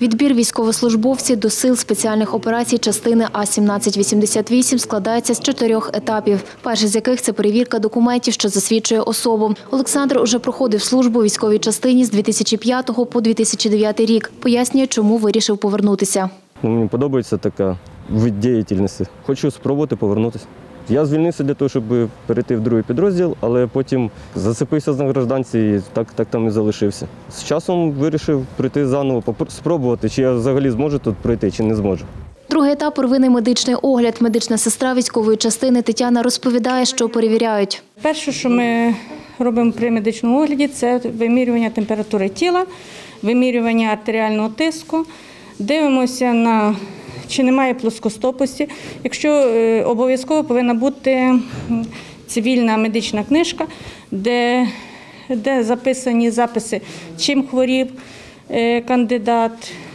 Відбір військовослужбовців до сил спеціальних операцій частини А-1788 складається з 4 етапів. Перший з яких – це перевірка документів, що засвідчує особу. Олександр уже проходив службу у військовій частині з 2005 по 2009 рік. Пояснює, чому вирішив повернутися. Мені подобається така вид діяльності. Хочу спробувати повернутися. Я звільнився для того, щоб перейти в другий підрозділ, але потім зацепився на гражданці і так там і залишився. З часом вирішив прийти заново, спробувати, чи я взагалі зможу тут пройти, чи не зможу. Другий етап – первинний медичний огляд. Медична сестра військової частини Тетяна розповідає, що перевіряють. Перше, що ми робимо при медичному огляді, це вимірювання температури тіла, вимірювання артеріального тиску. Дивимося чи немає плоскостопості. Якщо обов'язково повинна бути цивільна медична книжка, де записані записи, чим хворів кандидат,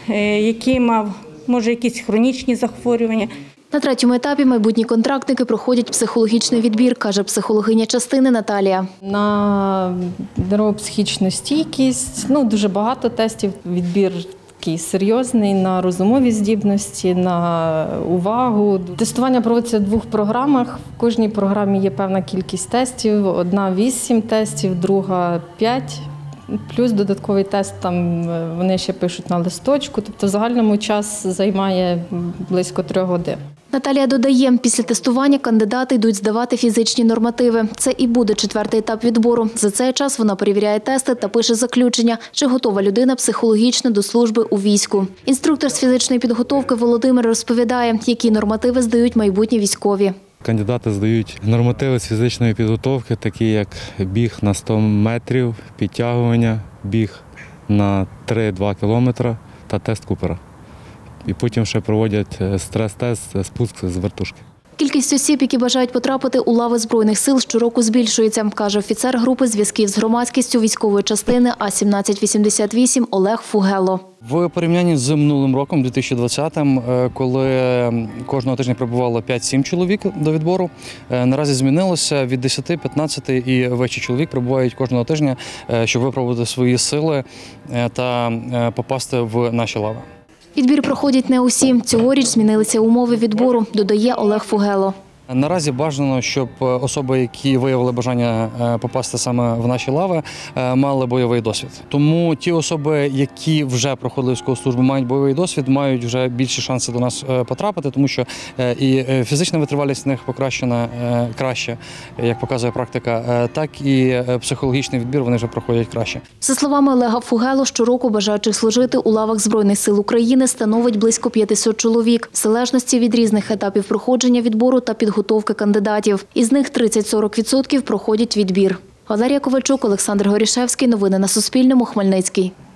які мав, може, якісь хронічні захворювання. На третьому етапі майбутні контрактники проходять психологічний відбір, каже психологиня частини Наталія. На нервопсихічну стійкість, дуже багато тестів, відбір такий серйозний, на розумові здібності, на увагу. Тестування проводиться в 2 програмах. В кожній програмі є певна кількість тестів. Одна 8 тестів, друга 5. Плюс додатковий тест там вони ще пишуть на листочку. Тобто в загальному час займає близько 3 годин. Наталія додає, після тестування кандидати йдуть здавати фізичні нормативи. Це і буде 4-й етап відбору. За цей час вона перевіряє тести та пише заключення, чи готова людина психологічно до служби у війську. Інструктор з фізичної підготовки Володимир розповідає, які нормативи здають майбутні військові. Кандидати здають нормативи з фізичної підготовки, такі як біг на 100 метрів, підтягування, біг на 3-2 кілометри та тест Купера. І потім ще проводять стрес-тест, спуск з вертушки. Кількість осіб, які бажають потрапити у лави Збройних сил, щороку збільшується, каже офіцер групи зв'язків з громадськістю військової частини А-1788 Олег Фугело. В порівнянні з минулим роком, 2020-м, коли кожного тижня прибувало 5-7 чоловік до відбору, наразі змінилося від 10-15 і вищий чоловік прибувають кожного тижня, щоб випробувати свої сили та попасти в наші лави. Відбір проходять не усі. Цьогоріч змінилися умови відбору, додає Олег Фугело. Наразі бажано, щоб особи, які виявили бажання попасти саме в наші лави, мали бойовий досвід. Тому ті особи, які вже проходили військову службу, мають бойовий досвід, мають вже більші шанси до нас потрапити, тому що і фізична витривалість в них покращена краще, як показує практика, так і психологічний відбір вони вже проходять краще. За словами Олега Фугело, щороку бажаючих служити у лавах Збройних сил України становить близько 500 чоловік, в залежності від різних етапів проходження відбору та підготовки кандидатів. Із них 30-40% проходять відбір. Валерія Ковальчук, Олександр Горішевський. Новини на Суспільному. Хмельницький.